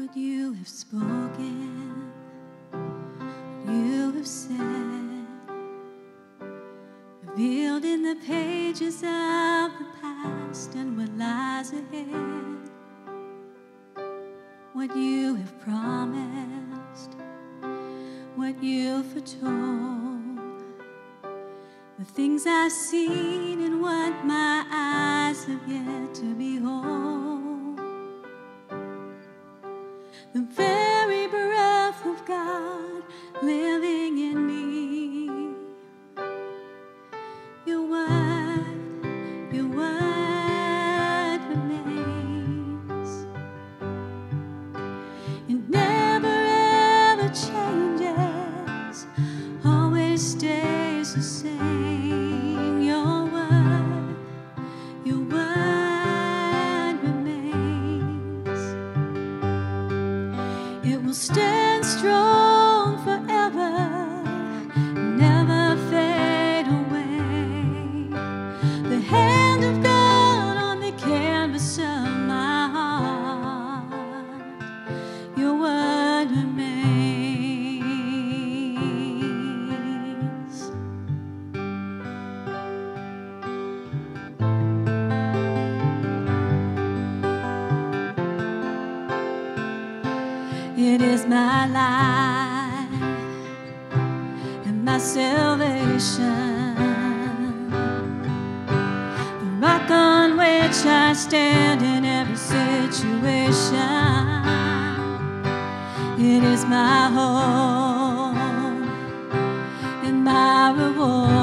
what you have spoken, what you have said, revealed in the pages of the past and what lies ahead, what you have promised, what you foretold, the things I've seen and what my eyes have yet to behold. The very breath of God living in me. Your word remains. It never ever changes, always stays the same. Your word remains. It will stand strong forever, never fade away. The hand of God on the canvas of my heart. Your word remains. It is my life and my salvation, the rock on which I stand in every situation. It is my hope and my reward.